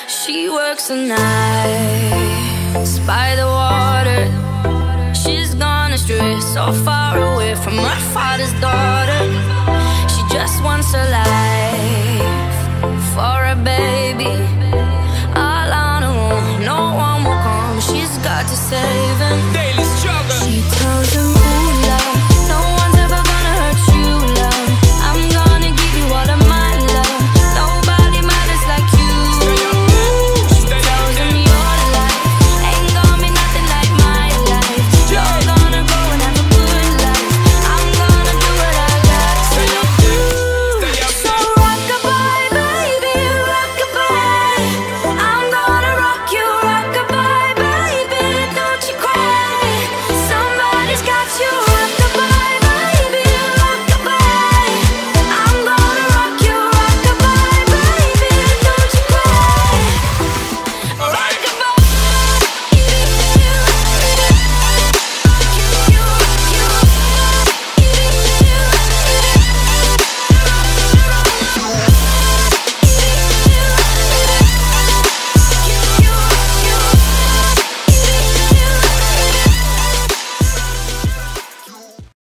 She works the nights by the water. She's gone astray, so far away from her father's daughter. She just wants a life for a baby. All on her own, no one will come. She's got to save him.